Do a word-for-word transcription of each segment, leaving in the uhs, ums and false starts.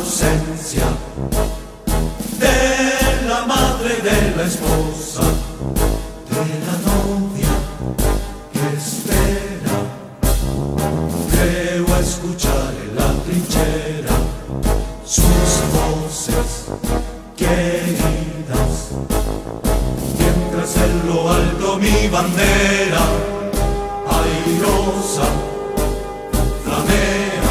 ausencia de la madre y de la esposa, de la novia que espera. Creo escuchar en la trinchera sus voces queridas, mientras en lo alto mi bandera airosa flamea.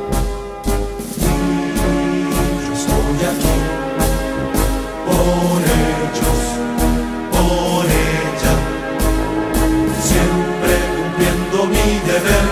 Y yo estoy aquí por ellos, por ella, siempre cumpliendo mi deber,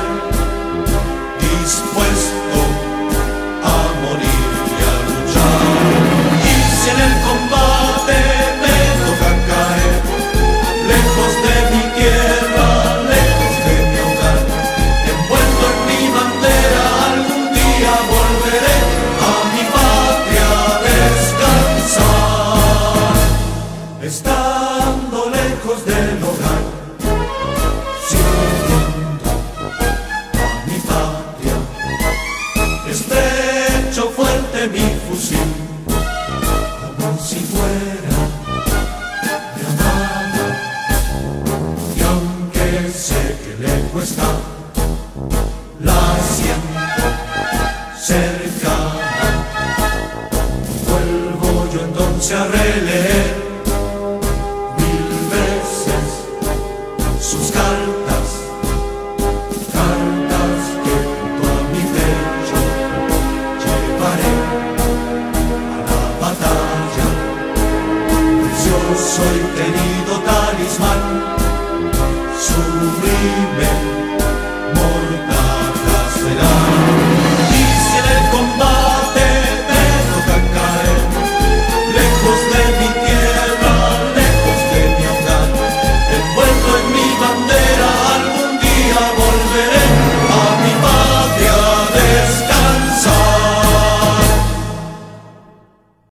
dispuesto a morir y a luchar. Y si en el combate me toca caer, lejos de mi tierra, lejos de mi hogar, envuelto en mi bandera, algún día volveré a mi patria a descansar. Estando lejos del hogar, sirviendo a mi patria, estrecho fuerte mi fusil, como si fuera mi amada. Y aunque sé que le cuesta, la siento cercana. Vuelvo yo entonces a releer mil veces sus cartas, cartas que junto a mi pecho llevaré a la batalla. Precioso y querido